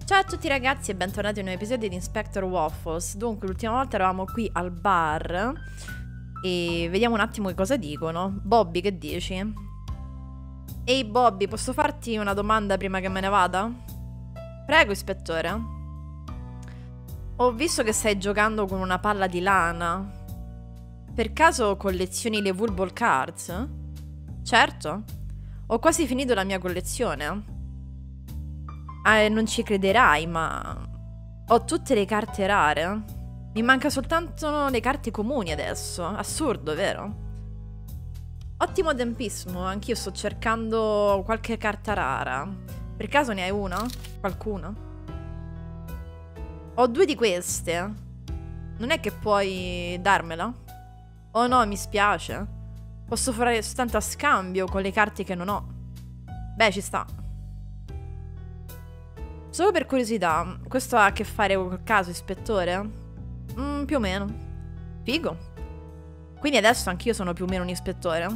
Ciao a tutti ragazzi e bentornati in un episodio di Inspector Waffles. Dunque, l'ultima volta eravamo qui al bar e vediamo un attimo che cosa dicono. Bobby, che dici? Ehi Bobby, posso farti una domanda prima che me ne vada? Prego, ispettore. Ho visto che stai giocando con una palla di lana. Per caso collezioni le Vulball Cards? Certo. Ho quasi finito la mia collezione. Non ci crederai, ma ho tutte le carte rare. Mi manca soltanto le carte comuni adesso. Assurdo, vero? Ottimo tempismo, anch'io sto cercando qualche carta rara. Per caso ne hai una? Qualcuna? Ho due di queste. Non è che puoi darmela? Oh no, mi spiace. Posso fare soltanto a scambio con le carte che non ho. Beh, ci sta. Solo per curiosità, questo ha a che fare col caso, ispettore? Più o meno. Figo. Quindi adesso anch'io sono più o meno un ispettore?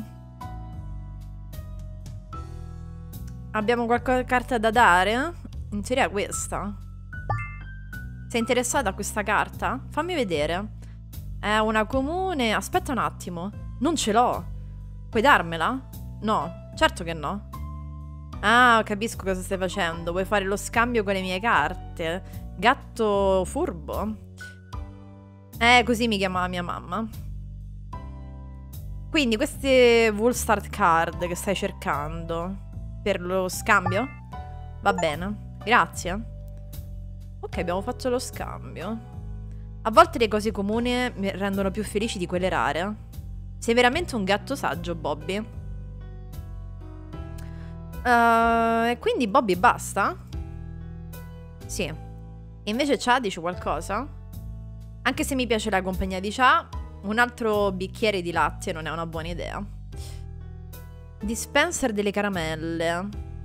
Abbiamo qualche carta da dare? In teoria questa. Sei interessata a questa carta? Fammi vedere. È una comune... Aspetta un attimo. Non ce l'ho. Puoi darmela? No, certo che no. Ah, capisco cosa stai facendo. Vuoi fare lo scambio con le mie carte? Gatto furbo? Così mi chiamava mia mamma. Quindi queste Woolstart card che stai cercando per lo scambio? Va bene, grazie. Ok, abbiamo fatto lo scambio. A volte le cose comuni mi rendono più felici di quelle rare. Sei veramente un gatto saggio, Bobby. E quindi Bobby basta? Sì. E invece Cha dice qualcosa? Anche se mi piace la compagnia di Cha, un altro bicchiere di latte non è una buona idea. Dispenser delle caramelle.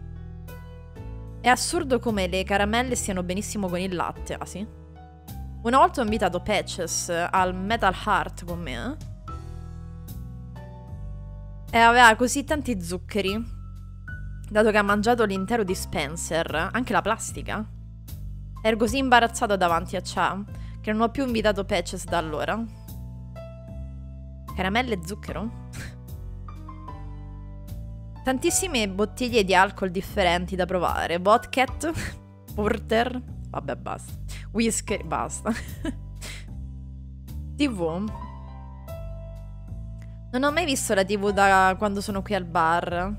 È assurdo come le caramelle stiano benissimo con il latte. Ah sì? Una volta ho invitato Patches al Metal Heart con me e aveva così tanti zuccheri, dato che ha mangiato l'intero dispenser, anche la plastica. Ero così imbarazzato davanti a Cha che non ho più invitato Patches da allora. Caramelle e zucchero? Tantissime bottiglie di alcol differenti da provare. Vodka, porter, vabbè basta. Whisky, basta. TV. Non ho mai visto la TV da quando sono qui al bar.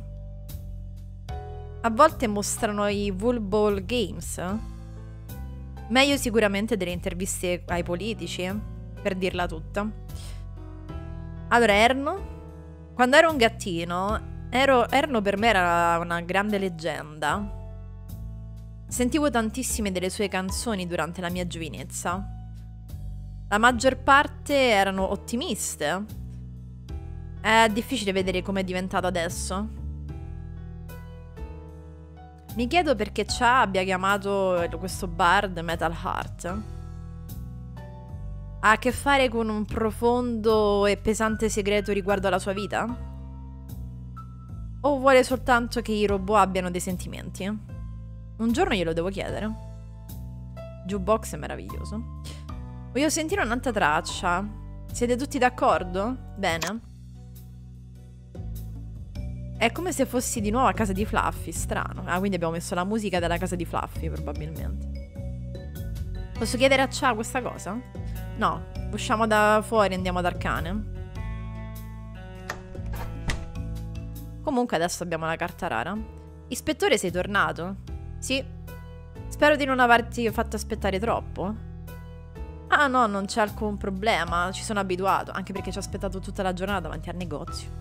A volte mostrano i Vulball Games. Meglio sicuramente delle interviste ai politici, per dirla tutta. Allora, Erno? Quando ero un gattino, Erno per me era una grande leggenda. Sentivo tantissime delle sue canzoni durante la mia giovinezza. La maggior parte erano ottimiste. È difficile vedere come è diventato adesso. Mi chiedo perché Cha abbia chiamato questo bar The Metal Heart. Ha a che fare con un profondo e pesante segreto riguardo alla sua vita? O vuole soltanto che i robot abbiano dei sentimenti? Un giorno glielo devo chiedere. Jukebox è meraviglioso. Voglio sentire un'altra traccia. Siete tutti d'accordo? Bene. È come se fossi di nuovo a casa di Fluffy, strano. Ah, quindi abbiamo messo la musica della casa di Fluffy, probabilmente. Posso chiedere a Cha questa cosa? No, usciamo da fuori e andiamo dal cane. Comunque adesso abbiamo la carta rara. Ispettore, sei tornato? Sì. Spero di non averti fatto aspettare troppo. Ah no, non c'è alcun problema, ci sono abituato, anche perché ci ho aspettato tutta la giornata davanti al negozio.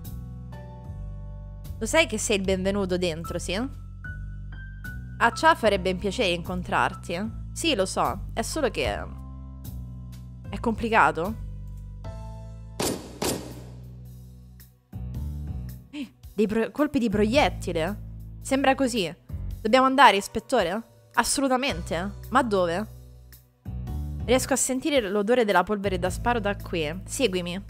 Lo sai che sei il benvenuto dentro, sì? A Cha farebbe un piacere incontrarti. Sì, lo so, è solo che... è complicato. Dei colpi di proiettile. Sembra così. Dobbiamo andare, ispettore? Assolutamente. Ma dove? Riesco a sentire l'odore della polvere da sparo da qui. Seguimi.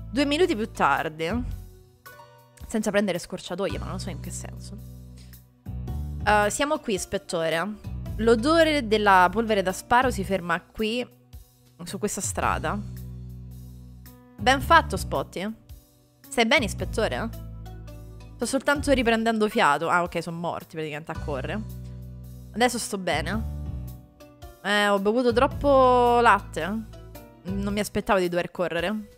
2 minuti più tardi, senza prendere scorciatoie, ma non so in che senso. Siamo qui, ispettore. L'odore della polvere da sparo si ferma qui, su questa strada. Ben fatto, Spotty. Stai bene, ispettore? Sto soltanto riprendendo fiato. Ah, ok, sono morti praticamente a correre. Adesso sto bene. Ho bevuto troppo latte. Non mi aspettavo di dover correre.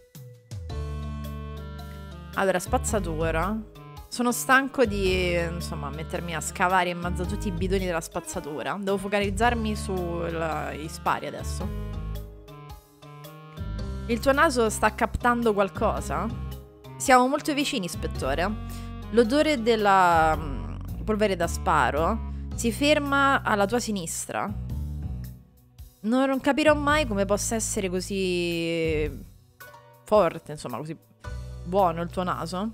Allora, spazzatura. Sono stanco di, insomma, mettermi a scavare in mezzo a tutti i bidoni della spazzatura. Devo focalizzarmi sui spari adesso. Il tuo naso sta captando qualcosa? Siamo molto vicini, ispettore. L'odore della polvere da sparo si ferma alla tua sinistra. Non capirò mai come possa essere così forte, insomma, così buono il tuo naso.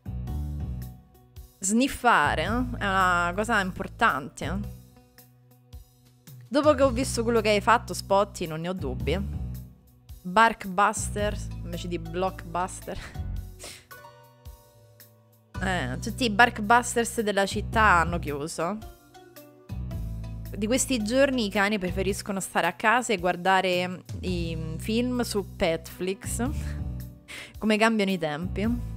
Sniffare è una cosa importante. Dopo che ho visto quello che hai fatto, Spotty, non ne ho dubbi. Barkbuster invece di Blockbuster. Tutti i Barkbusters della città hanno chiuso. Di questi giorni i cani preferiscono stare a casa e guardare i film su Petflix. Come cambiano i tempi.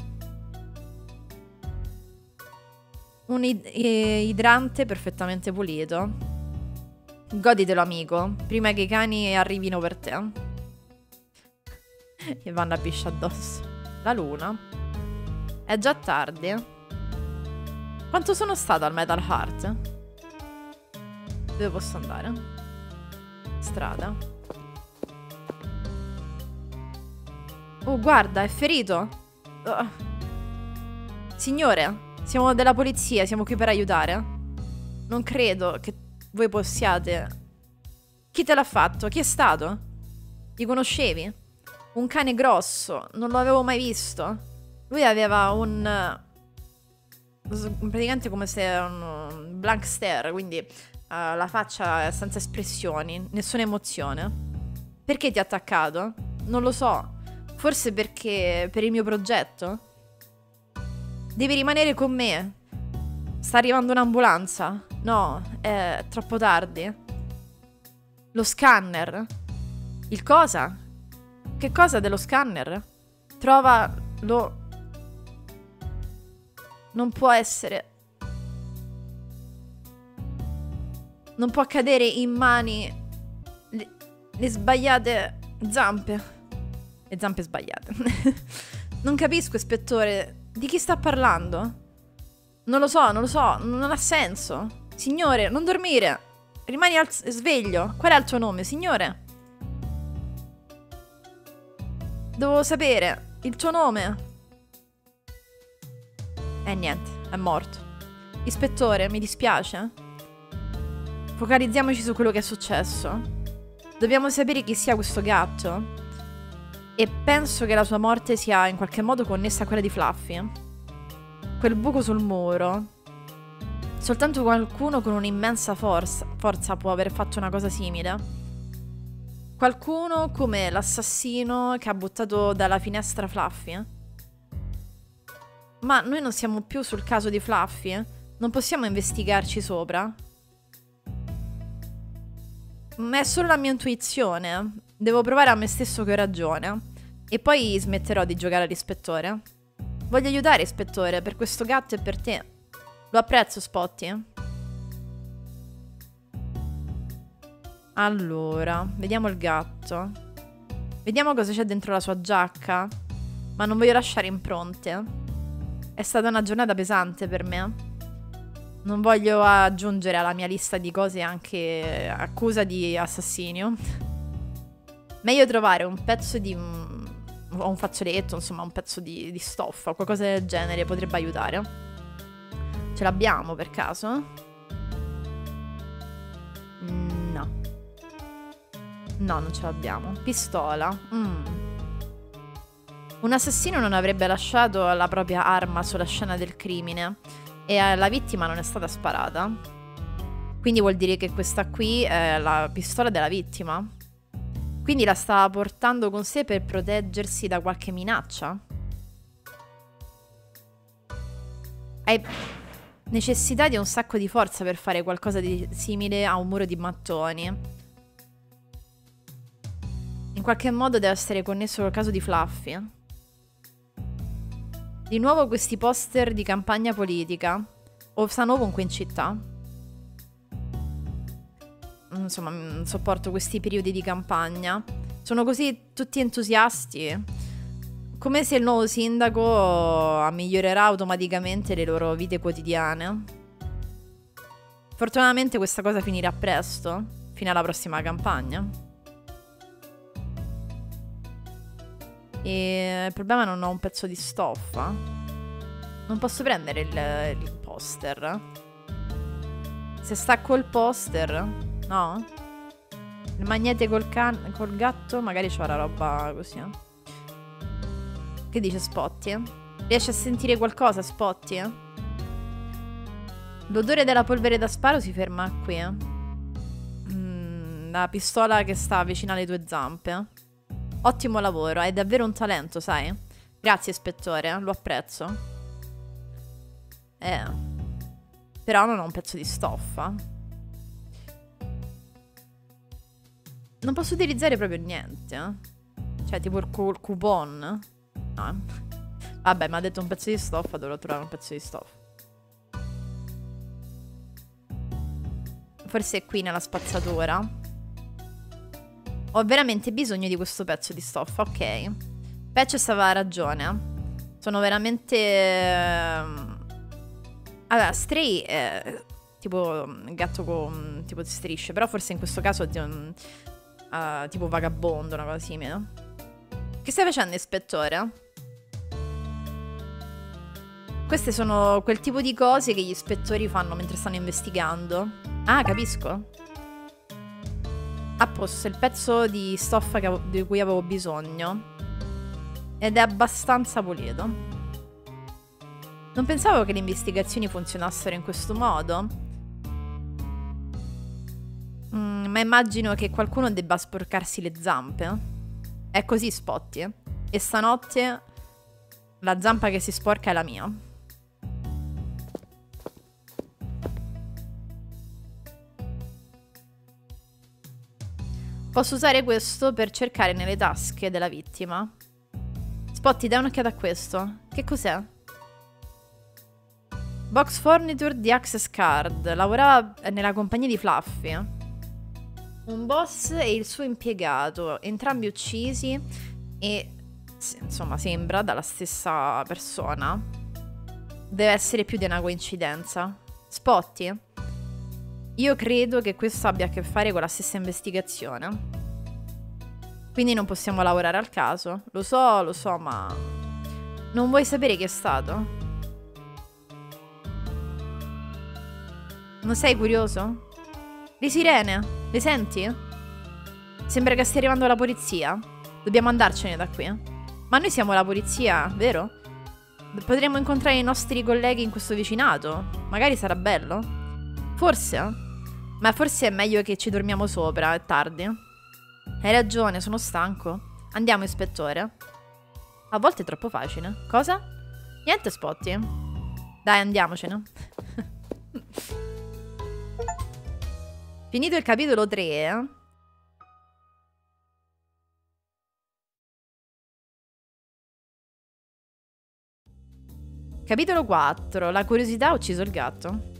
Un idrante perfettamente pulito. Goditelo, amico, prima che i cani arrivino per te. E vanno a piscia addosso. La luna. È già tardi. Quanto sono stato al Metal Heart? Dove posso andare? Strada. Oh, guarda, è ferito. Signore, siamo della polizia, siamo qui per aiutare. Non credo che voi possiate. Chi te l'ha fatto? Chi è stato? Li conoscevi? Un cane grosso, non lo avevo mai visto. Lui aveva praticamente come se un blank stare, quindi la faccia senza espressioni, nessuna emozione. Perché ti ha attaccato? Non lo so. Forse perché per il mio progetto? Devi rimanere con me. Sta arrivando un'ambulanza. No, è troppo tardi. Lo scanner. Il cosa? Che cosa dello scanner? Trovalo. Non può essere. Non può cadere in mani le sbagliate zampe. Le zampe sbagliate. Non capisco, ispettore. Di chi sta parlando? Non lo so, non ha senso. Signore, non dormire. Rimani sveglio. Qual è il tuo nome, signore? Devo sapere il tuo nome. Niente, è morto. Ispettore, mi dispiace. Focalizziamoci su quello che è successo. Dobbiamo sapere chi sia questo gatto. E penso che la sua morte sia in qualche modo connessa a quella di Fluffy. Quel buco sul muro. Soltanto qualcuno con un'immensa forza può aver fatto una cosa simile. Qualcuno come l'assassino che ha buttato dalla finestra Fluffy. Ma noi non siamo più sul caso di Fluffy? Non possiamo investigarci sopra? Ma è solo la mia intuizione. Devo provare a me stesso che ho ragione. E poi smetterò di giocare all'ispettore. Voglio aiutare, ispettore, per questo gatto e per te. Lo apprezzo, Spotty. Allora, vediamo il gatto. Vediamo cosa c'è dentro la sua giacca. Ma non voglio lasciare impronte. È stata una giornata pesante per me. Non voglio aggiungere alla mia lista di cose anche accusa di assassinio. Meglio trovare un pezzo di... o un fazzoletto, insomma, un pezzo di stoffa o qualcosa del genere potrebbe aiutare. Ce l'abbiamo per caso? No. No, non ce l'abbiamo. Pistola. Un assassino non avrebbe lasciato la propria arma sulla scena del crimine e la vittima non è stata sparata. Quindi vuol dire che questa qui è la pistola della vittima. Quindi la stava portando con sé per proteggersi da qualche minaccia? Hai necessità di un sacco di forza per fare qualcosa di simile a un muro di mattoni. In qualche modo deve essere connesso col caso di Fluffy. Di nuovo questi poster di campagna politica. O stanno ovunque in città. Insomma, non sopporto questi periodi di campagna. Sono così tutti entusiasti. Come se il nuovo sindaco migliorerà automaticamente le loro vite quotidiane. Fortunatamente questa cosa finirà presto, fino alla prossima campagna. E il problema è che non ho un pezzo di stoffa. Non posso prendere il poster. Se stacco il poster, no? Il magnete col gatto, magari c'ho la roba così. Che dice Spotty? Riesci a sentire qualcosa, Spotty? L'odore della polvere da sparo si ferma qui. La pistola che sta vicino alle tue zampe. Ottimo lavoro, hai davvero un talento, sai? Grazie, ispettore, lo apprezzo. Però non ho un pezzo di stoffa. Non posso utilizzare proprio niente. Cioè, tipo il coupon. No. Vabbè, mi ha detto un pezzo di stoffa, dovrò trovare un pezzo di stoffa. Forse è qui nella spazzatura. Ho veramente bisogno di questo pezzo di stoffa, ok. Patches aveva ragione. Sono veramente... Allora, Stray è tipo gatto con tipo strisce, però forse in questo caso è tipo vagabondo, una cosa simile. Che stai facendo, ispettore? Queste sono quel tipo di cose che gli ispettori fanno mentre stanno investigando. Ah, capisco. A posto, il pezzo di stoffa di cui avevo bisogno. Ed è abbastanza pulito. Non pensavo che le investigazioni funzionassero in questo modo. Ma immagino che qualcuno debba sporcarsi le zampe. È così, Spotty. E stanotte la zampa che si sporca è la mia. Posso usare questo per cercare nelle tasche della vittima. Spotty, dai un'occhiata a questo. Che cos'è? Box Furniture di Access Card. Lavorava nella compagnia di Fluffy. Un boss e il suo impiegato, entrambi uccisi e, insomma, sembra dalla stessa persona. Deve essere più di una coincidenza. Spotty? Io credo che questo abbia a che fare con la stessa investigazione. Quindi non possiamo lavorare al caso. Lo so, ma... Non vuoi sapere chi è stato? Non sei curioso? Le sirene, le senti? Sembra che stia arrivando la polizia. Dobbiamo andarcene da qui. Ma noi siamo la polizia, vero? Potremmo incontrare i nostri colleghi in questo vicinato. Magari sarà bello. Forse? Ma forse è meglio che ci dormiamo sopra, è tardi. Hai ragione, sono stanco. Andiamo, ispettore. A volte è troppo facile. Cosa? Niente, Spotty. Dai, andiamocene. Finito il capitolo 3. Capitolo 4. La curiosità ha ucciso il gatto.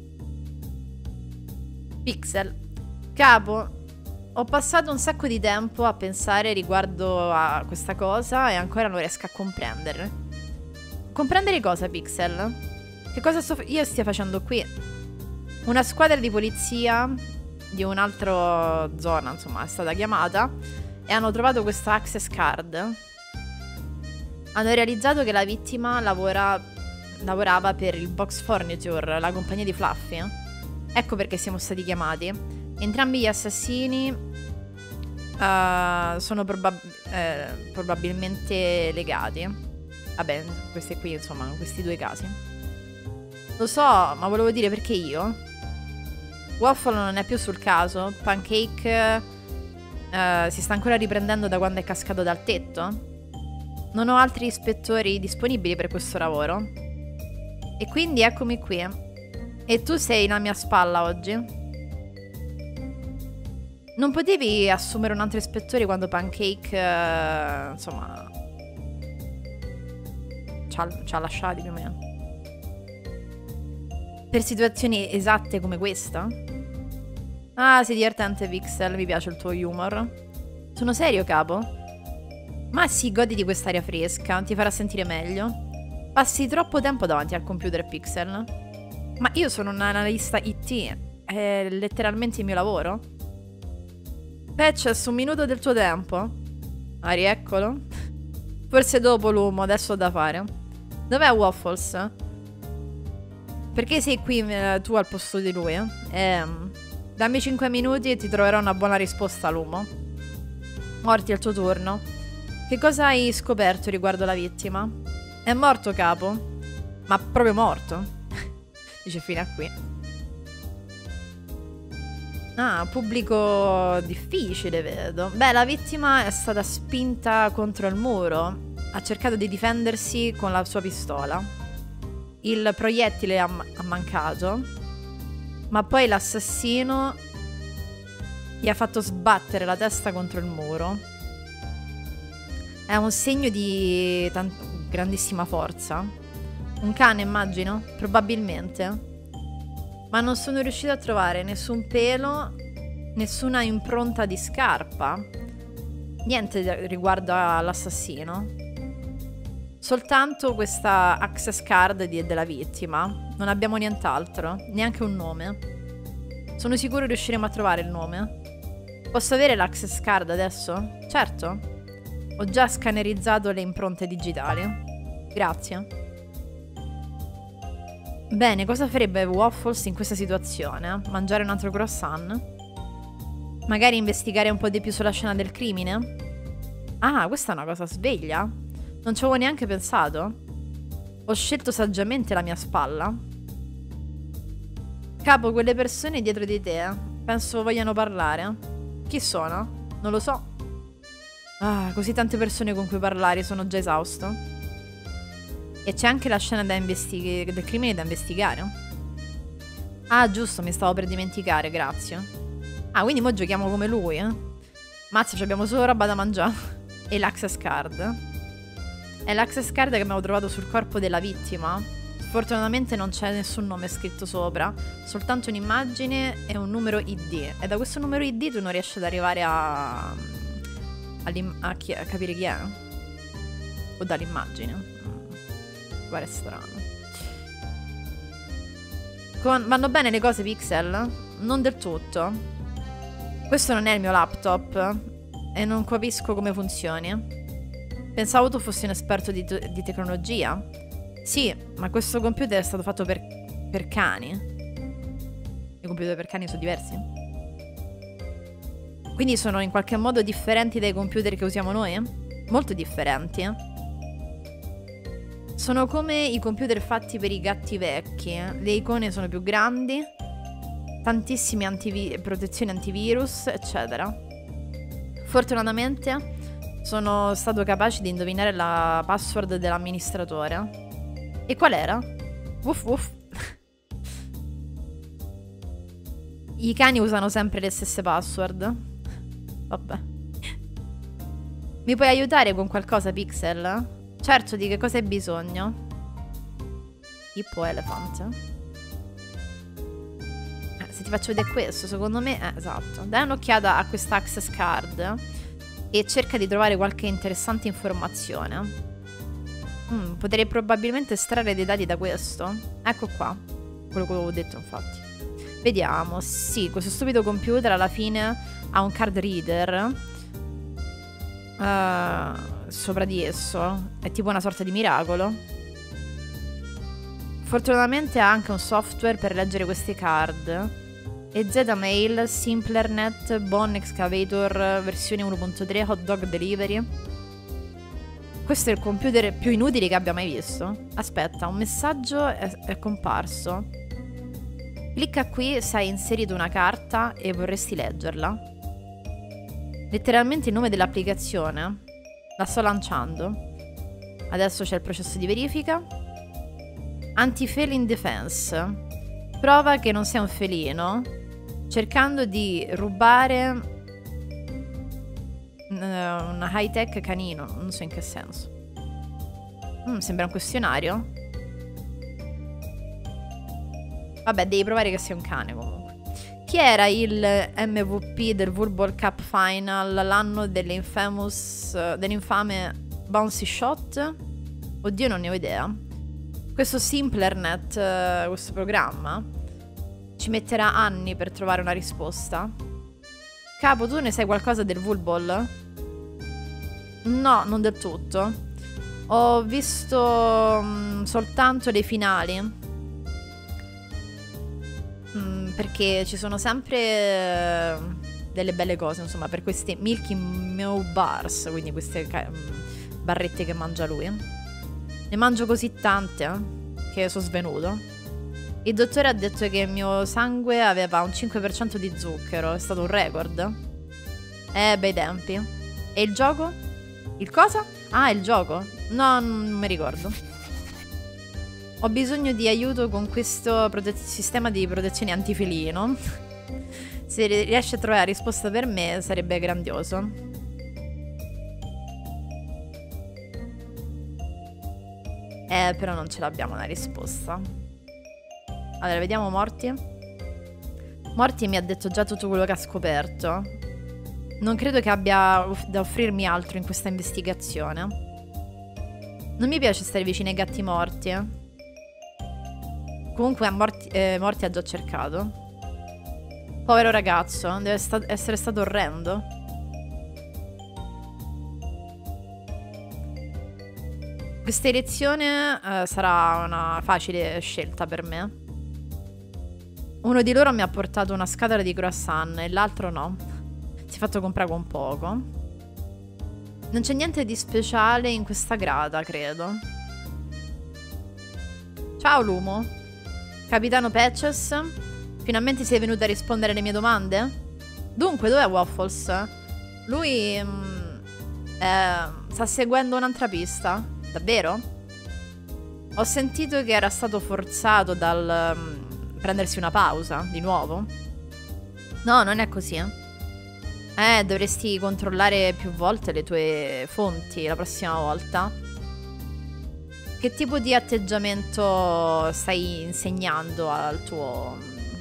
Pixel. Capo, ho passato un sacco di tempo a pensare riguardo a questa cosa e ancora non riesco a comprendere. Comprendere cosa, Pixel? Che cosa io stia facendo qui? Una squadra di polizia di un'altra zona, insomma, è stata chiamata e hanno trovato questa access card. Hanno realizzato che la vittima lavorava per il Box Furniture, la compagnia di Fluffy. Ecco perché siamo stati chiamati. Entrambi gli assassini sono probabilmente legati. Vabbè, questi qui, insomma, questi due casi. Lo so, ma volevo dire perché io. Waffle non è più sul caso. Pancake si sta ancora riprendendo da quando è cascato dal tetto. Non ho altri ispettori disponibili per questo lavoro. E quindi eccomi qui. E tu sei la mia spalla oggi? Non potevi assumere un altro ispettore quando Pancake, insomma, ci ha lasciati più o meno? Per situazioni esatte come questa? Ah, sei divertente, Pixel, mi piace il tuo humor. Sono serio, capo? Ma sì, godi di quest'aria fresca, ti farà sentire meglio. Passi troppo tempo davanti al computer, Pixel. Ma io sono un analista IT, è letteralmente il mio lavoro. Patches, un minuto del tuo tempo? Ah, rieccolo. Forse dopo l'uomo, adesso ho da fare. Dov'è Waffles? Perché sei qui tu al posto di lui? Dammi 5 minuti e ti troverò una buona risposta, Lumo. Morty, è il tuo turno. Che cosa hai scoperto riguardo la vittima? È morto, capo? Ma proprio morto? Dice fino a qui. Ah, pubblico difficile, vedo. Beh, la vittima è stata spinta contro il muro. Ha cercato di difendersi con la sua pistola. Il proiettile ha mancato. Ma poi l'assassino gli ha fatto sbattere la testa contro il muro. È un segno di grandissima forza. Un cane, immagino? Probabilmente. Ma non sono riuscita a trovare nessun pelo, nessuna impronta di scarpa. Niente riguardo all'assassino. Soltanto questa access card della vittima. Non abbiamo nient'altro, neanche un nome. Sono sicuro riusciremo a trovare il nome. Posso avere l'access card adesso? Certo. Ho già scannerizzato le impronte digitali. Grazie. Bene, cosa farebbe Waffles in questa situazione? Mangiare un altro croissant? Magari investigare un po' di più sulla scena del crimine? Ah, questa è una cosa sveglia. Non ci avevo neanche pensato. Ho scelto saggiamente la mia spalla. Capo, quelle persone dietro di te penso vogliano parlare. Chi sono? Non lo so. Ah, così tante persone con cui parlare, sono già esausto. E c'è anche la scena del crimine da investigare. Ah, giusto, mi stavo per dimenticare, grazie. Ah, quindi mo giochiamo come lui, eh? Mazza, abbiamo solo roba da mangiare. E l'access card. È l'access card che abbiamo trovato sul corpo della vittima. Fortunatamente non c'è nessun nome scritto sopra, soltanto un'immagine e un numero ID. E da questo numero ID tu non riesci ad arrivare a capire chi è. O dall'immagine. Pare strano. Vanno bene le cose, Pixel? Non del tutto. Questo non è il mio laptop e non capisco come funzioni. Pensavo tu fossi un esperto di tecnologia. Sì, ma questo computer è stato fatto per cani. I computer per cani sono diversi? Quindi sono in qualche modo differenti dai computer che usiamo noi? Molto differenti. Sono come i computer fatti per i gatti vecchi. Le icone sono più grandi, tantissime protezioni antivirus, eccetera. Fortunatamente sono stato capace di indovinare la password dell'amministratore. E qual era? Uff uff. I cani usano sempre le stesse password. Vabbè. Mi puoi aiutare con qualcosa, Pixel? Certo, di che cosa hai bisogno? Hippo Elephant. Se ti faccio vedere questo, secondo me... esatto. Dai un'occhiata a questa access card e cerca di trovare qualche interessante informazione. Potrei probabilmente estrarre dei dati da questo. Ecco qua. Quello che avevo detto, infatti. Vediamo. Sì, questo stupido computer alla fine ha un card reader. Sopra di esso. È tipo una sorta di miracolo. Fortunatamente ha anche un software per leggere queste card. E Zmail, Simplernet, Bone Excavator, versione 1.3, Hot Dog Delivery. Questo è il computer più inutile che abbia mai visto. Aspetta, un messaggio è comparso. Clicca qui se hai inserito una carta e vorresti leggerla. Letteralmente il nome dell'applicazione. La sto lanciando. Adesso c'è il processo di verifica. Anti-feline defense. Prova che non sei un felino, cercando di rubare un high-tech canino. Non so in che senso. Sembra un questionario. Vabbè, devi provare che sei un cane comunque. Chi era il MVP del World Ball Cup Final l'anno dell'infame Bouncy Shot? Oddio, non ne ho idea. Questo Simplernet, questo programma, ci metterà anni per trovare una risposta. Capo, tu ne sai qualcosa del World Ball? No, non del tutto. Ho visto soltanto le finali. Perché ci sono sempre delle belle cose, insomma, per queste Milky Moo Bars, quindi queste barrette che mangia lui. Ne mangio così tante che sono svenuto. Il dottore ha detto che il mio sangue aveva un 5% di zucchero. È stato un record. Bei tempi. E il gioco? Il cosa? Ah, il gioco? No, non mi ricordo. Ho bisogno di aiuto con questo sistema di protezione antifelino. Se riesci a trovare la risposta per me sarebbe grandioso. Però non ce l'abbiamo una risposta. Allora, vediamo Morty. Morty mi ha detto già tutto quello che ha scoperto. Non credo che abbia da offrirmi altro in questa investigazione. Non mi piace stare vicino ai gatti morti. Comunque Morty ha già cercato. Povero ragazzo, deve essere stato orrendo. Questa elezione sarà una facile scelta per me. Uno di loro mi ha portato una scatola di croissant e l'altro no. Si è fatto comprare con poco. Non c'è niente di speciale in questa grata, credo. Ciao Lumo. Capitano Patches, finalmente sei venuto a rispondere alle mie domande? Dunque, dov'è Waffles? Lui sta seguendo un'altra pista. Davvero? Ho sentito che era stato forzato dal prendersi una pausa, di nuovo. No, non è così. Dovresti controllare più volte le tue fonti la prossima volta. Che tipo di atteggiamento stai insegnando al tuo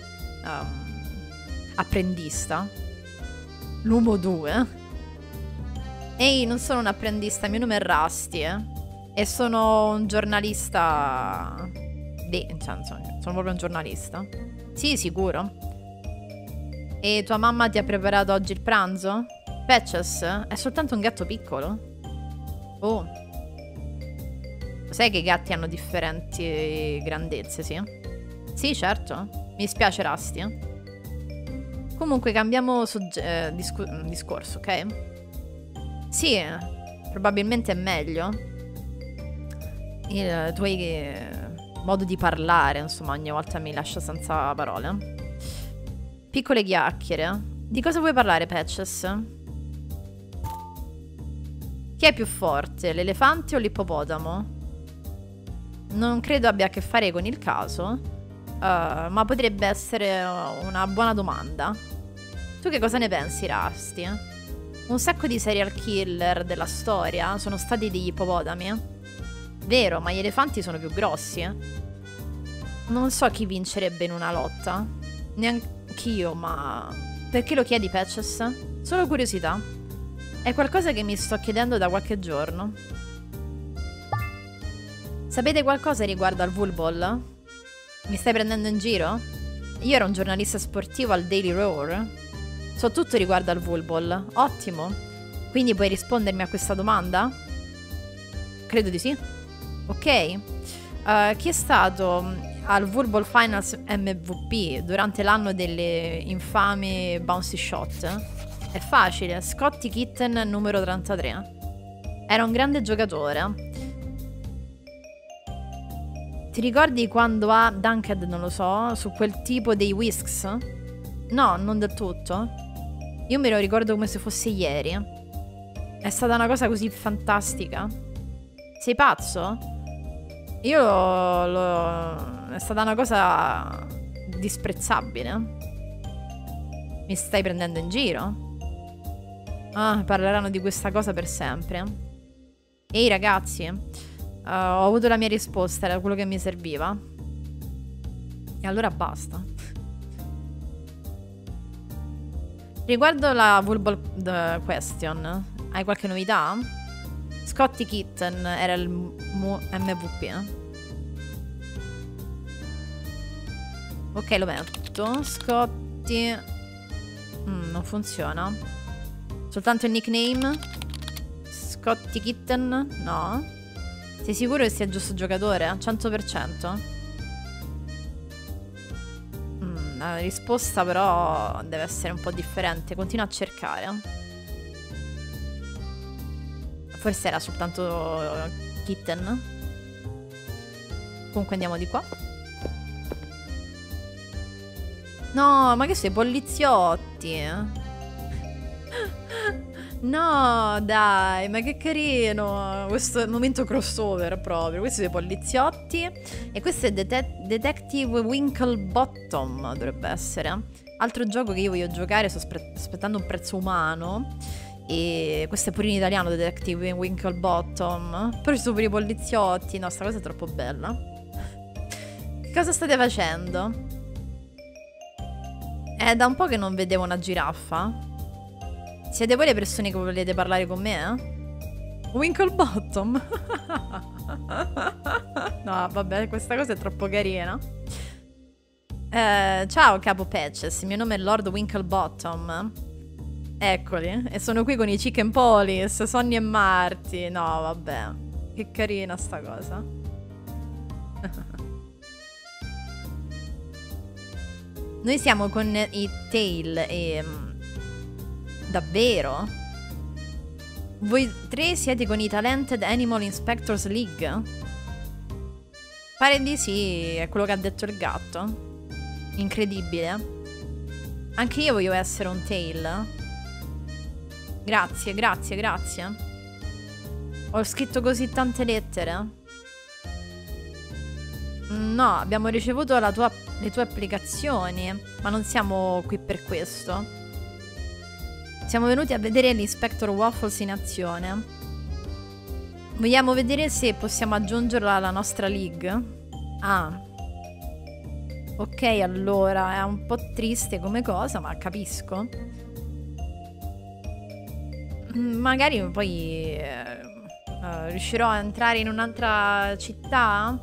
apprendista? L'Umo 2? Ehi, non sono un apprendista, il mio nome è Rusty, e sono un giornalista. Beh, in senso, sono proprio un giornalista. Sì, sicuro. E tua mamma ti ha preparato oggi il pranzo? Patches è soltanto un gatto piccolo? Oh. Sai che i gatti hanno differenti grandezze, sì? Sì, certo. Mi dispiace, Rusty. Comunque cambiamo discorso, ok? Sì, probabilmente è meglio. Il tuo modo di parlare, insomma, ogni volta mi lascia senza parole. Piccole chiacchiere. Di cosa vuoi parlare, Patches? Chi è più forte, l'elefante o l'ippopotamo? Non credo abbia a che fare con il caso, ma potrebbe essere una buona domanda. Tu che cosa ne pensi, Rusty? Un sacco di serial killer della storia sono stati degli ippopotami. Vero, ma gli elefanti sono più grossi. Non so chi vincerebbe in una lotta. Neanch'io, ma... Perché lo chiedi, Patches? Solo curiosità. È qualcosa che mi sto chiedendo da qualche giorno. Sapete qualcosa riguardo al Wool Ball? Mi stai prendendo in giro? Io ero un giornalista sportivo al Daily Roar. So tutto riguardo al Wool Ball. Ottimo. Quindi puoi rispondermi a questa domanda? Credo di sì. Ok. Chi è stato al Wool Ball Finals MVP durante l'anno delle infami Bouncy Shot? È facile. Scotty Kitten numero 33. Era un grande giocatore. Ti ricordi quando ha Dunked, non lo so, su quel tipo dei whisks? No, non del tutto. Io me lo ricordo come se fosse ieri. È stata una cosa così fantastica. Sei pazzo? È stata una cosa disprezzabile. Mi stai prendendo in giro? Ah, parleranno di questa cosa per sempre. Ehi ragazzi, ho avuto la mia risposta, era quello che mi serviva. E allora basta. Riguardo la Vulbal question, hai qualche novità? Scotty Kitten era il MVP. Ok, lo metto. Scotty. Non funziona. Soltanto il nickname. Scotty Kitten? No. Sei sicuro che sia il giusto giocatore? 100%? La risposta però deve essere un po' differente. Continua a cercare. Forse era soltanto Kitten. Comunque andiamo di qua. No, ma che sei poliziotti? No, dai, ma che carino. Questo è il momento crossover proprio. Questi sono i poliziotti. E questo è Detective Winklebottom, dovrebbe essere. Altro gioco che io voglio giocare. Sto aspettando un prezzo umano. E questo è pure in italiano, Detective Winklebottom. Però ci sono pure i poliziotti. No, sta cosa è troppo bella. Che cosa state facendo? È da un po' che non vedevo una giraffa. Siete voi le persone che volete parlare con me? Winklebottom. No, vabbè, questa cosa è troppo carina. Ciao capo Patches, il mio nome è Lord Winklebottom. Eccoli, e sono qui con i Chicken Police, Sonny e Marty. No, vabbè, che carina sta cosa. Noi siamo con i Tail e... Davvero? Voi tre siete con i Talented Animal Inspectors League? Pare di sì, è quello che ha detto il gatto. Incredibile. Anche io voglio essere un Tail. Grazie, grazie, grazie. Ho scritto così tante lettere. No, abbiamo ricevuto le tue applicazioni, ma non siamo qui per questo. Siamo venuti a vedere l'Inspector Waffles in azione. Vogliamo vedere se possiamo aggiungerlo alla nostra league. Ah. Ok, allora, è un po' triste come cosa, ma capisco. Magari poi riuscirò a entrare in un'altra città?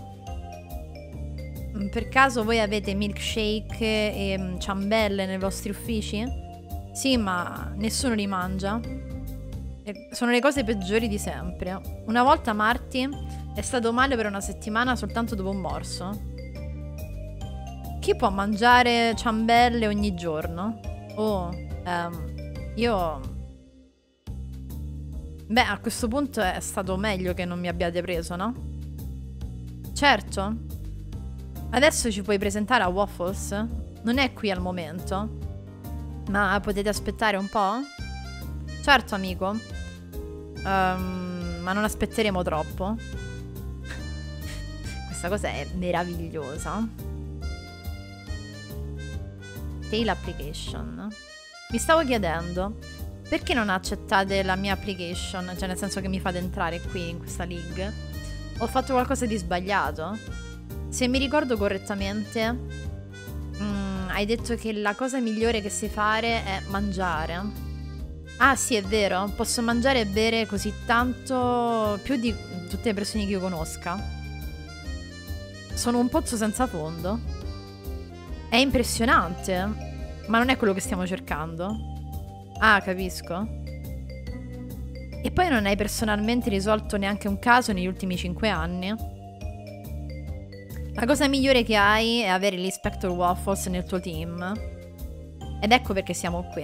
Per caso voi avete milkshake e ciambelle nei vostri uffici? Sì, ma nessuno li mangia. Sono le cose peggiori di sempre. Una volta Marty è stato male per una settimana soltanto dopo un morso. Chi può mangiare ciambelle ogni giorno? Oh, io... Beh, a questo punto è stato meglio che non mi abbiate preso, no? Certo. Adesso ci puoi presentare a Waffles? Non è qui al momento. Ma potete aspettare un po'? Certo, amico. Ma non aspetteremo troppo. Questa cosa è meravigliosa. Tail application. Mi stavo chiedendo, perché non accettate la mia application? Cioè nel senso che mi fate entrare qui in questa league? Ho fatto qualcosa di sbagliato? Se mi ricordo correttamente, hai detto che la cosa migliore che sai fare è mangiare. Ah sì, è vero, posso mangiare e bere così tanto, più di tutte le persone che io conosca. Sono un pozzo senza fondo. È impressionante, ma non è quello che stiamo cercando. Ah, capisco. E poi non hai personalmente risolto neanche un caso negli ultimi 5 anni? La cosa migliore che hai è avere l'Inspector Waffles nel tuo team. Ed ecco perché siamo qui.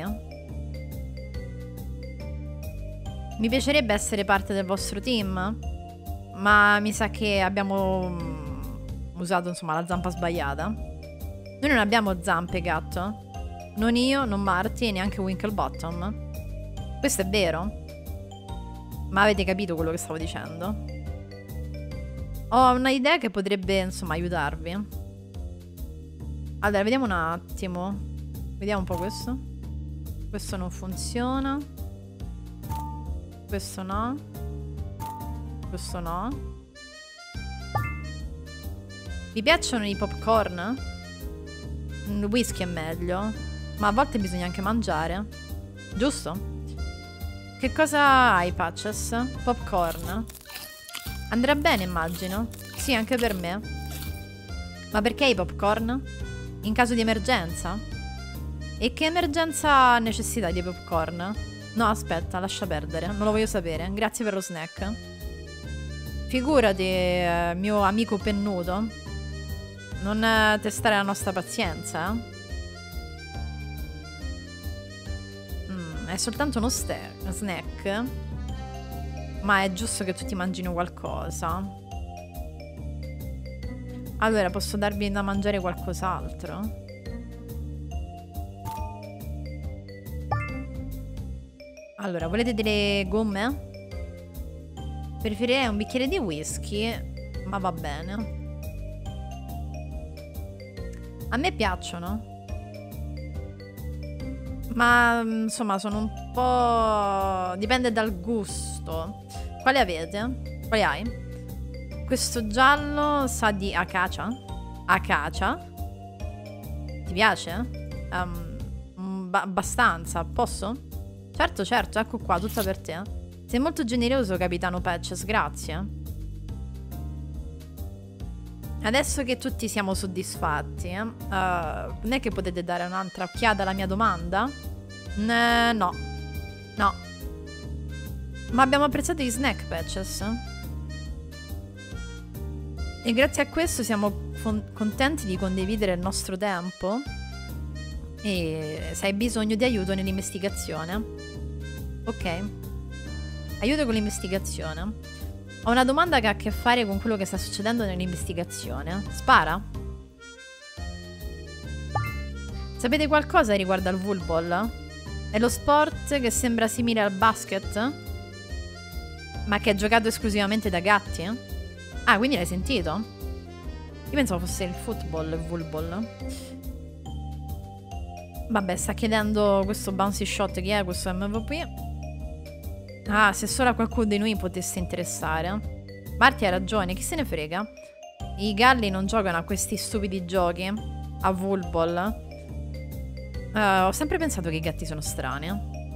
Mi piacerebbe essere parte del vostro team, ma mi sa che abbiamo usato, insomma, la zampa sbagliata. Noi non abbiamo zampe, gatto. Non io, non Marty e neanche Winklebottom. Questo è vero? Ma avete capito quello che stavo dicendo? Ho una idea che potrebbe, insomma, aiutarvi. Allora, vediamo un attimo. Vediamo un po' questo. Questo non funziona. Questo no. Questo no. Vi piacciono i popcorn? Il whisky è meglio. Ma a volte bisogna anche mangiare. Giusto? Che cosa hai, Patches? Popcorn? Andrà bene, immagino. Sì, anche per me. Ma perché i popcorn? In caso di emergenza? E che emergenza necessita di popcorn? No, aspetta, lascia perdere. Non lo voglio sapere. Grazie per lo snack. Figurati, mio amico pennuto. Non testare la nostra pazienza, è soltanto uno snack. Ma è giusto che tutti mangino qualcosa. Allora, posso darvi da mangiare qualcos'altro? Allora, volete delle gomme? Preferirei un bicchiere di whisky, ma va bene. A me piacciono. Ma insomma sono un po'... dipende dal gusto. Quale avete? Quali hai? Questo giallo sa di acacia. Acacia. Ti piace? Abbastanza. Posso? Certo, certo, ecco qua, tutta per te. Sei molto generoso, capitano Patches, grazie. Adesso che tutti siamo soddisfatti, non è che potete dare un'altra occhiata alla mia domanda? No. No. Ma abbiamo apprezzato gli snack, Patches. E grazie a questo siamo contenti di condividere il nostro tempo. E se hai bisogno di aiuto nell'investigazione. Ok. Aiuto con l'investigazione. Ho una domanda che ha a che fare con quello che sta succedendo nell'investigazione. Spara? Sapete qualcosa riguardo al Woolball? È lo sport che sembra simile al basket? Ma che è giocato esclusivamente da gatti? Ah, quindi l'hai sentito? Io pensavo fosse il football, il Woolball. Vabbè, sta chiedendo questo bouncy shot chi è, questo MVP. Ah, se solo a qualcuno di noi potesse interessare. Marty ha ragione, chi se ne frega? I galli non giocano a questi stupidi giochi. A Woolball. Ho sempre pensato che i gatti sono strani.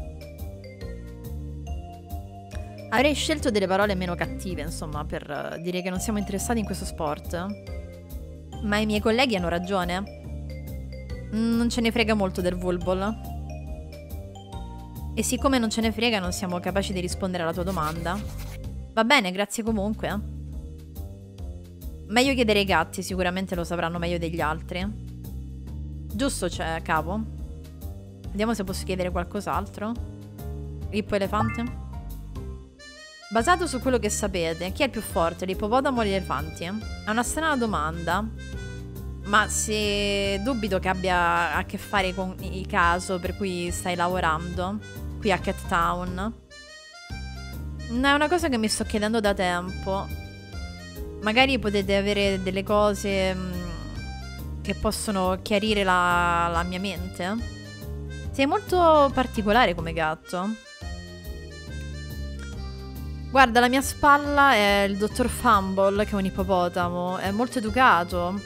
Avrei scelto delle parole meno cattive, insomma, per dire che non siamo interessati in questo sport. Ma i miei colleghi hanno ragione. Non ce ne frega molto del Woolball. E siccome non ce ne frega, non siamo capaci di rispondere alla tua domanda. Va bene, grazie comunque. Meglio chiedere ai gatti, sicuramente lo sapranno meglio degli altri. Giusto, c'è capo. Vediamo se posso chiedere qualcos'altro. Rippo elefante? Basato su quello che sapete, chi è il più forte, l'ippopotamo o gli elefanti? È una strana domanda. Ma se dubito che abbia a che fare con il caso per cui stai lavorando qui a Cat Town. È una cosa che mi sto chiedendo da tempo. Magari potete avere delle cose che possono chiarire la mia mente. Sei molto particolare come gatto. Guarda, la mia spalla è il dottor Fumble, che è un ippopotamo. È molto educato.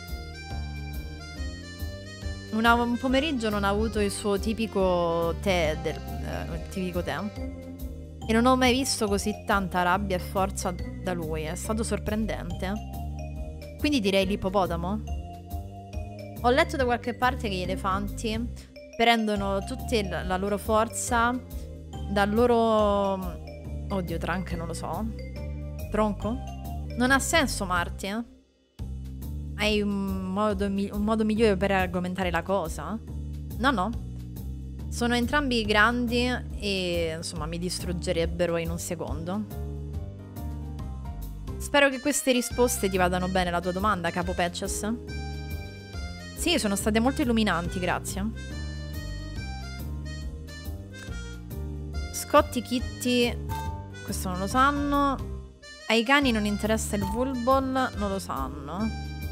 Un pomeriggio non ha avuto il suo tipico tè, tipico tè. E non ho mai visto così tanta rabbia e forza da lui, è stato sorprendente. Quindi direi l'ippopotamo. Ho letto da qualche parte che gli elefanti prendono tutta la loro forza dal loro... Oddio, trunk, non lo so. Tronco? Non ha senso, Marty, eh? Hai un modo migliore per argomentare la cosa? No. Sono entrambi grandi e, insomma, mi distruggerebbero in un secondo. Spero che queste risposte ti vadano bene alla tua domanda, capo Patches. Sì, sono state molto illuminanti, grazie. Scotty, Kitty, questo non lo sanno. Ai cani non interessa il Vulball, non lo sanno.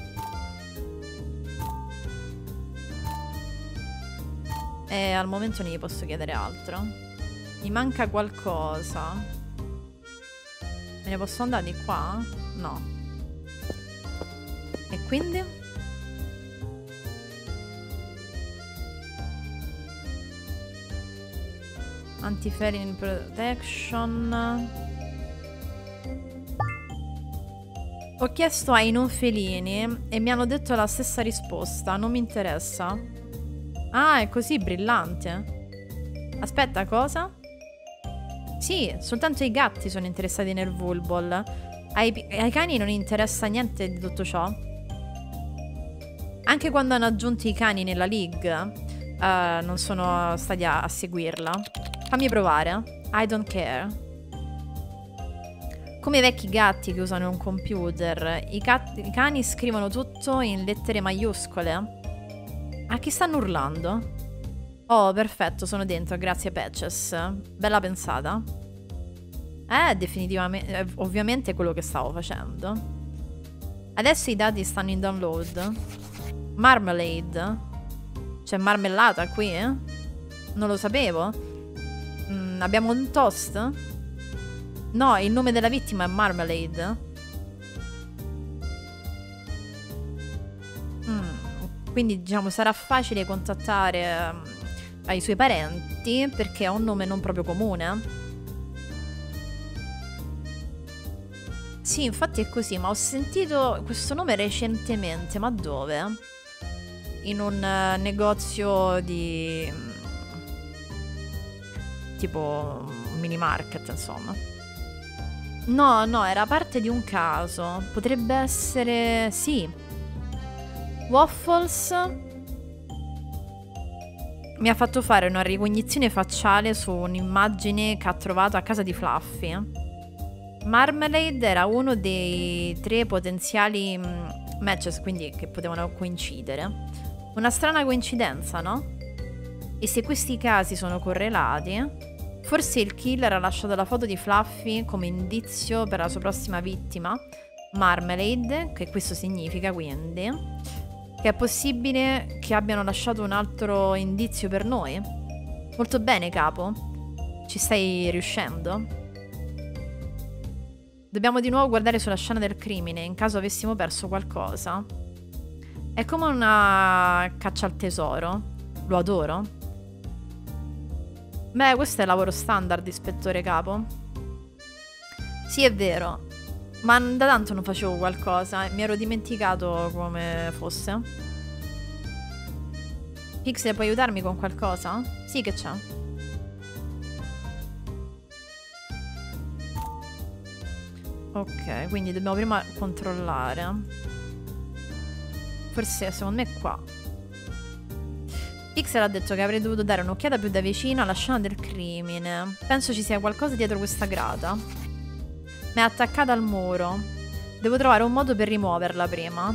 E al momento non gli posso chiedere altro. Mi manca qualcosa. Me ne posso andare di qua? No. E quindi? Anti-Feline Protection. Ho chiesto ai non felini e mi hanno detto la stessa risposta. Non mi interessa. Ah, è così brillante. Aspetta, cosa? Sì, soltanto i gatti sono interessati nel Vulball. Ai cani non interessa niente di tutto ciò. Anche quando hanno aggiunto i cani nella league, non sono stati a seguirla. Fammi provare. I don't care. Come i vecchi gatti che usano un computer, i cani scrivono tutto in lettere maiuscole. A chi stanno urlando? Oh, perfetto, sono dentro, grazie Patches. Bella pensata. Definitivamente, ovviamente è quello che stavo facendo. Adesso i dati stanno in download. Marmalade. C'è marmellata qui? Non lo sapevo. Abbiamo un toast? No, il nome della vittima è Marmalade. Quindi diciamo sarà facile contattare i suoi parenti perché ha un nome non proprio comune. Sì, infatti è così, ma ho sentito questo nome recentemente, ma dove? In un negozio di tipo un mini market, insomma. No, no, era parte di un caso. Potrebbe essere... sì. Waffles mi ha fatto fare una ricognizione facciale su un'immagine che ha trovato a casa di Fluffy. Marmalade era uno dei 3 potenziali matches, quindi che potevano coincidere. Una strana coincidenza, no? E se questi casi sono correlati, forse il killer ha lasciato la foto di Fluffy come indizio per la sua prossima vittima, Marmalade, che questo significa quindi che è possibile che abbiano lasciato un altro indizio per noi. Molto bene, capo. Ci stai riuscendo? Dobbiamo di nuovo guardare sulla scena del crimine in caso avessimo perso qualcosa. È come una caccia al tesoro. Lo adoro. Beh, questo è il lavoro standard, ispettore capo. Sì, è vero. Ma da tanto non facevo qualcosa. Mi ero dimenticato come fosse. Pixel, puoi aiutarmi con qualcosa? Sì, che c'è? Ok, quindi dobbiamo prima controllare. Forse, secondo me è qua. Pixel ha detto che avrei dovuto dare un'occhiata più da vicino alla scena del crimine. Penso ci sia qualcosa dietro questa grata. Mi è attaccata al muro. Devo trovare un modo per rimuoverla prima.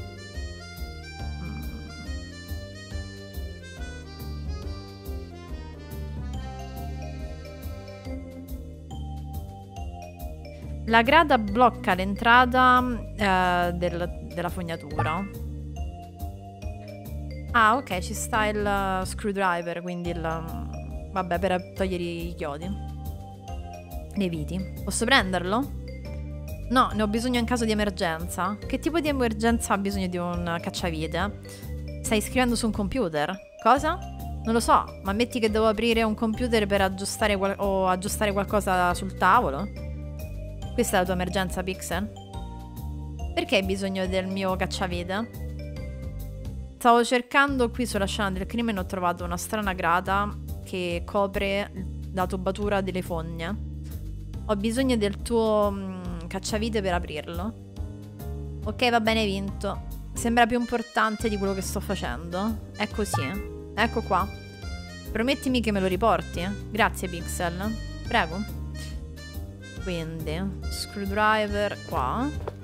La grata blocca l'entrata della fognatura. Ah, ok, ci sta il screwdriver, quindi il... vabbè, per togliere i chiodi. Le viti. Posso prenderlo? No, ne ho bisogno in caso di emergenza. Che tipo di emergenza ha bisogno di un cacciavite? Stai scrivendo su un computer? Cosa? Non lo so, ma ammetti che devo aprire un computer per aggiustare o aggiustare qualcosa sul tavolo? Questa è la tua emergenza, Pixel? Perché hai bisogno del mio cacciavite? Stavo cercando qui sulla scena del crimine e ho trovato una strana grata che copre la tubatura delle fogne. Ho bisogno del tuo cacciavite per aprirlo. Ok, va bene, hai vinto. Sembra più importante di quello che sto facendo. È così. Ecco qua. Promettimi che me lo riporti. Grazie, Pixel. Prego. Quindi, screwdriver qua.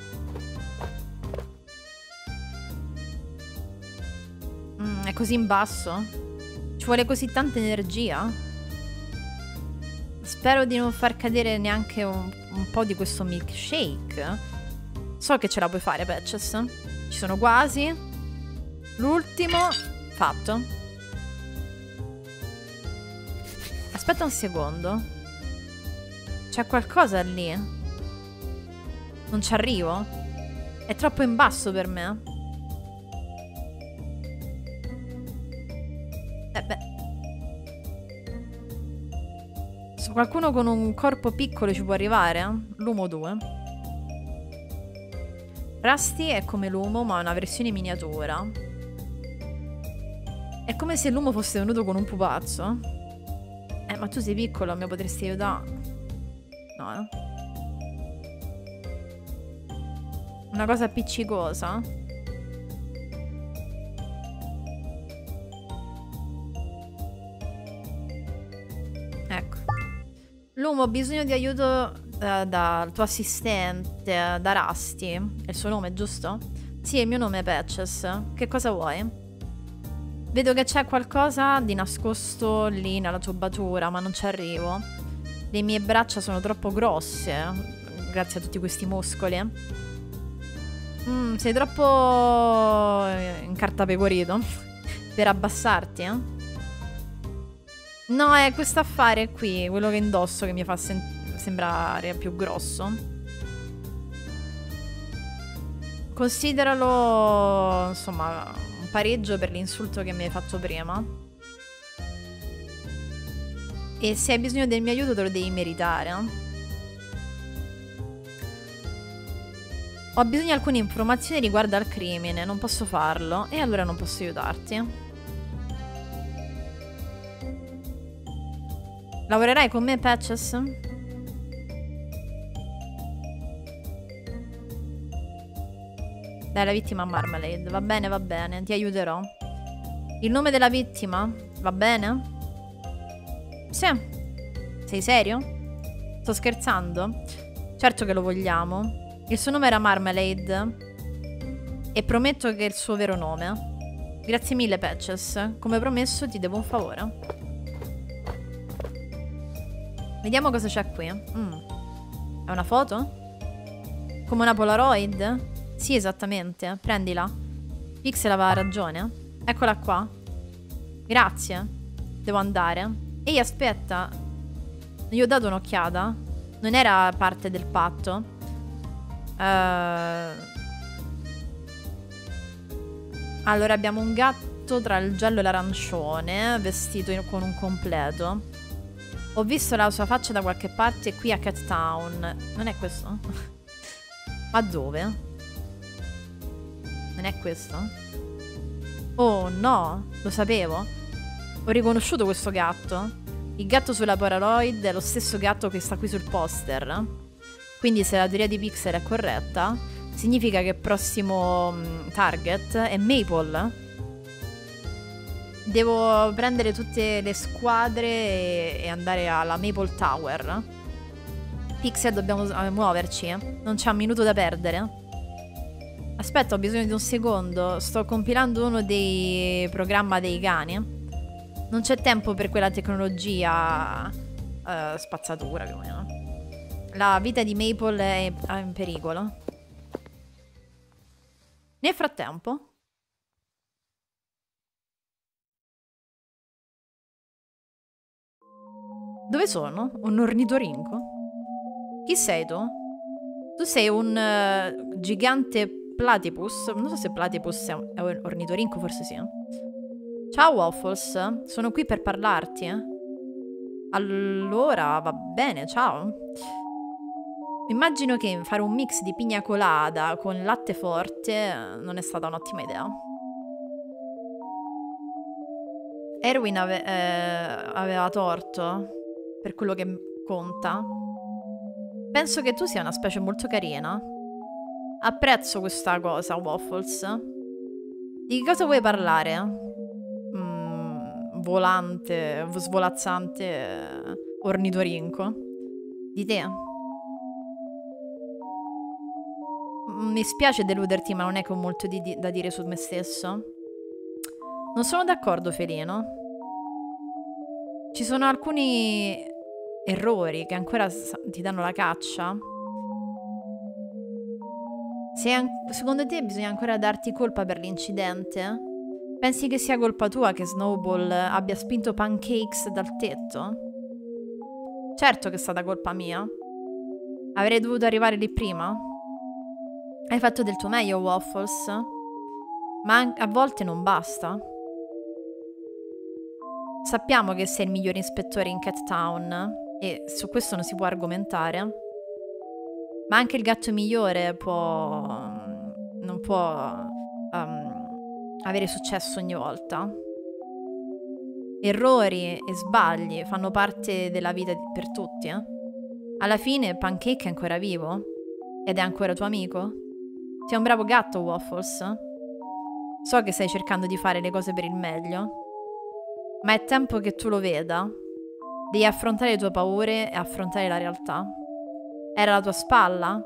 È così in basso? Ci vuole così tanta energia? Spero di non far cadere neanche un po' di questo milkshake. So che ce la puoi fare, Patches. Ci sono quasi. L'ultimo. Fatto. Aspetta un secondo. C'è qualcosa lì? Non ci arrivo? È troppo in basso per me. Beh. Se qualcuno con un corpo piccolo ci può arrivare? L'uomo 2. Rusty è come l'uomo, ma una versione miniatura. È come se l'uomo fosse venuto con un pupazzo. Ma tu sei piccolo, mi potresti aiutare? No, Una cosa appiccicosa? Ecco. L'uomo ha bisogno di aiuto dal tuo assistente, da Rusty. È il suo nome, giusto? Sì, il mio nome è Patches. Che cosa vuoi? Vedo che c'è qualcosa di nascosto lì nella tubatura, ma non ci arrivo. Le mie braccia sono troppo grosse, grazie a tutti questi muscoli. Sei troppo incartapecorito per abbassarti, eh? No, è questo affare qui, quello che indosso, che mi fa sembrare più grosso. Consideralo, insomma, un pareggio per l'insulto che mi hai fatto prima. E se hai bisogno del mio aiuto te lo devi meritare. Ho bisogno di alcune informazioni riguardo al crimine, non posso farlo e allora non posso aiutarti. Lavorerai con me, Patches? Dai, la vittima Marmalade. Va bene, ti aiuterò. Il nome della vittima? Va bene? Sì. Sei serio? Sto scherzando? Certo che lo vogliamo. Il suo nome era Marmalade. E prometto che è il suo vero nome. Grazie mille, Patches. Come promesso ti devo un favore. Vediamo cosa c'è qui. È una foto? Come una Polaroid? Sì, esattamente. Prendila. Pixel aveva ragione. Eccola qua. Grazie. Devo andare. Ehi, aspetta. Gli ho dato un'occhiata. Non era parte del patto. Allora abbiamo un gatto tra il giallo e l'arancione, vestito con un completo. Ho visto la sua faccia da qualche parte qui a Cat Town. Non è questo? Ma dove? Non è questo? Oh no, lo sapevo. Ho riconosciuto questo gatto. Il gatto sulla Polaroid è lo stesso gatto che sta qui sul poster. Quindi se la teoria di Pixel è corretta, significa che il prossimo target è Maple. Devo prendere tutte le squadre e andare alla Maple Tower. Pixel, dobbiamo muoverci. Non c'è un minuto da perdere. Aspetta, ho bisogno di un secondo. Sto compilando uno dei programma dei cani. Non c'è tempo per quella tecnologia spazzatura, più o meno. La vita di Maple è in pericolo. Nel frattempo... Dove sono? Un ornitorinco? Chi sei tu? Tu sei un gigante platypus. Non so se platypus è un ornitorinco, forse sì. Ciao Waffles, sono qui per parlarti. Allora, va bene, ciao. Immagino che fare un mix di pigna colada con latte forte non è stata un'ottima idea. Erwin aveva torto per quello che conta. Penso che tu sia una specie molto carina. Apprezzo questa cosa, Waffles. Di che cosa vuoi parlare? Volante, svolazzante ornitorinco. Di te? Mi spiace deluderti, ma non è che ho molto da dire su me stesso. Non sono d'accordo, felino. Ci sono alcuni errori che ancora ti danno la caccia. Secondo te bisogna ancora darti colpa per l'incidente? Pensi che sia colpa tua che Snowball abbia spinto Pancakes dal tetto? Certo che è stata colpa mia. Avrei dovuto arrivare lì prima? Hai fatto del tuo meglio, Waffles. Ma a volte non basta. Sappiamo che sei il miglior ispettore in Cat Town e su questo non si può argomentare. Ma anche il gatto migliore non può avere successo ogni volta. Errori e sbagli fanno parte della vita per tutti, eh? Alla fine Pancake è ancora vivo ed è ancora tuo amico. Sei un bravo gatto, Waffles. So che stai cercando di fare le cose per il meglio, ma è tempo che tu lo veda. Devi affrontare le tue paure e affrontare la realtà. Era la tua spalla?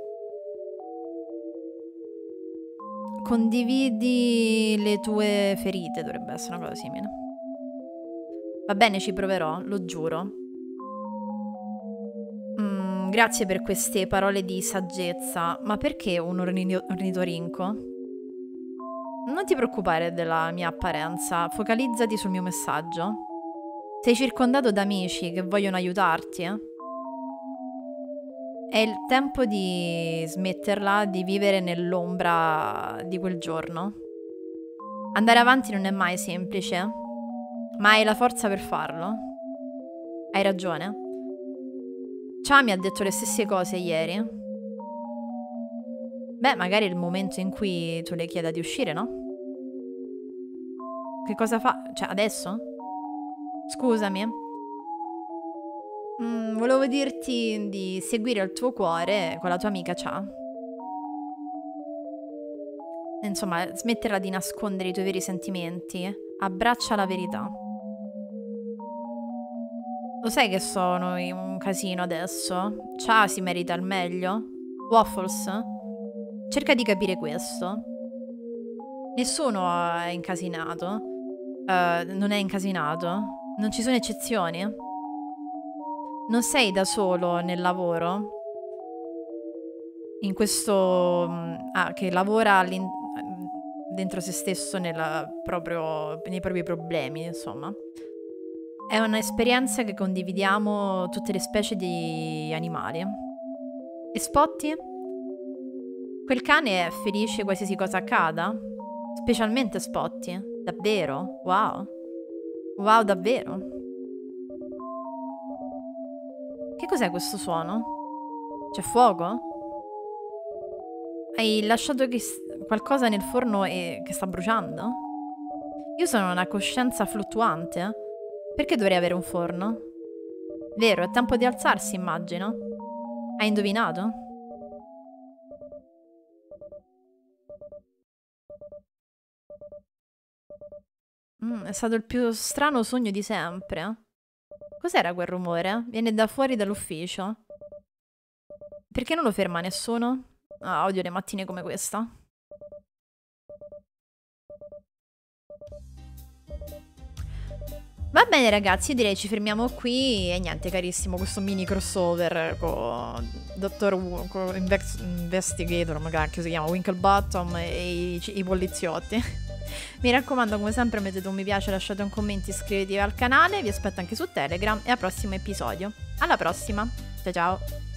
Condividi le tue ferite, dovrebbe essere una cosa simile. Va bene, ci proverò, lo giuro. Grazie per queste parole di saggezza, ma perché un ornitorinco? Non ti preoccupare della mia apparenza, focalizzati sul mio messaggio. Sei circondato da amici che vogliono aiutarti, eh? È il tempo di smetterla di vivere nell'ombra di quel giorno. Andare avanti non è mai semplice, ma hai la forza per farlo. Hai ragione. Cha mi ha detto le stesse cose ieri. Beh, magari è il momento in cui tu le chieda di uscire, no? Che cosa fa? Cioè, adesso? Scusami. Volevo dirti di seguire il tuo cuore con la tua amica Cha. Insomma, smetterla di nascondere i tuoi veri sentimenti. Abbraccia la verità. Lo sai che sono in un casino adesso? Cha si merita il meglio. Waffles? Cerca di capire questo. Nessuno è incasinato. Non è incasinato. Non ci sono eccezioni. Non sei da solo nel lavoro. In questo... che lavora dentro se stesso nei propri problemi, insomma. È un'esperienza che condividiamo tutte le specie di animali. E Spotty? Quel cane è felice qualsiasi cosa accada? Specialmente Spotty? Davvero? Wow. Wow, davvero? Che cos'è questo suono? C'è fuoco? Hai lasciato qualcosa nel forno che sta bruciando? Io sono una coscienza fluttuante. Perché dovrei avere un forno? Vero, è tempo di alzarsi, immagino. Hai indovinato? È stato il più strano sogno di sempre. Cos'era quel rumore? Viene da fuori dall'ufficio. Perché non lo ferma nessuno? Ah, odio le mattine come questa. Va bene ragazzi, io direi ci fermiamo qui e niente carissimo, questo mini crossover con con Investigator, magari che si chiama Winklebottom e i poliziotti. Mi raccomando, come sempre mettete un mi piace, lasciate un commento, iscrivetevi al canale, vi aspetto anche su Telegram e al prossimo episodio. Alla prossima, ciao ciao!